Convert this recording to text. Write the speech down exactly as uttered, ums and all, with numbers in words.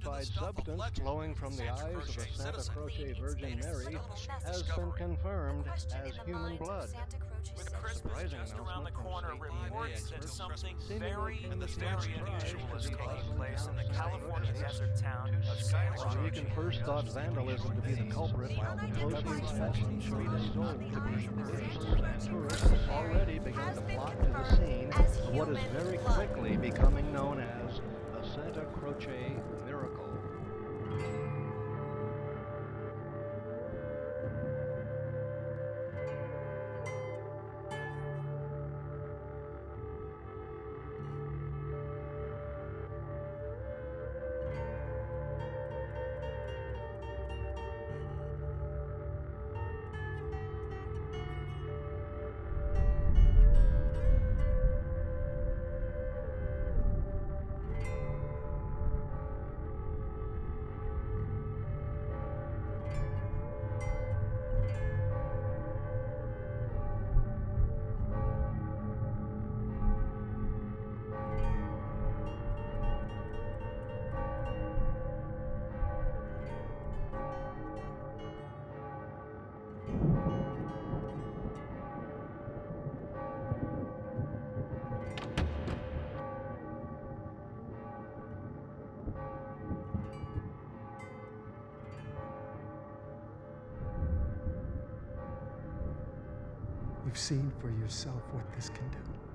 purified substance flowing from the eyes of the Santa Croce Virgin Mary has been confirmed as human blood. With Christmas just around the corner, reports that something very, very unusual is taking place in the California desert town of Santa Croce. American first thought vandalism to be the culprit, while the Croce specimen three days old. Tourists already began to flock to the scene of what is very quickly becoming known as the Santa Croce miracle. You've seen for yourself what this can do.